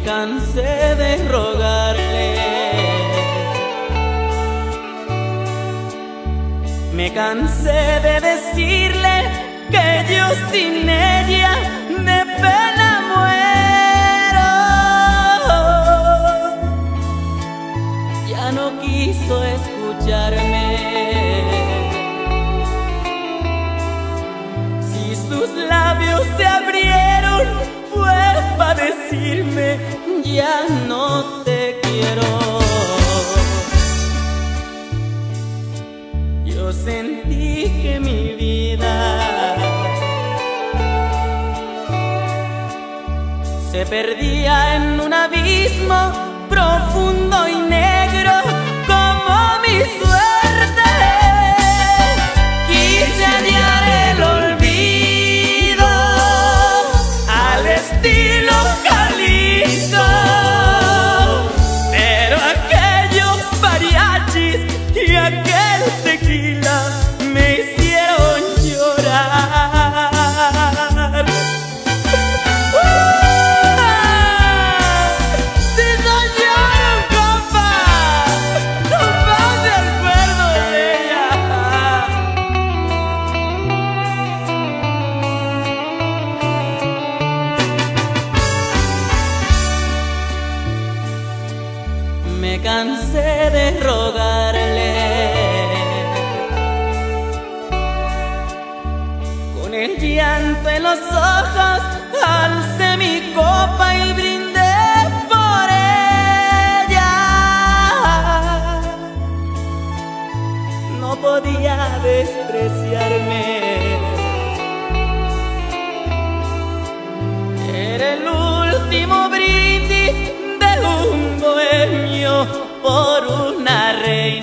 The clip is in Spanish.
cansé de rogarle, me cansé de decirle que yo sin ella de pena muero. Ya no quiso escucharme. Si sus labios se abrieron fue para decirme ya no te quiero. Yo sentí que mi vida se perdía en un abismo profundo y negro como mi suerte. Quise hallar el olvido al estilo Jalisco, pero aquellos mariachis y aquel tequila me hicieron llorar. Si no lloro, compa, no más me acuerdo de ella. Me cansé de rogarle, con el llanto en los ojos alcé mi copa y brindé por ella. No podía despreciarme, era el último brindis de un bohemio por una reina.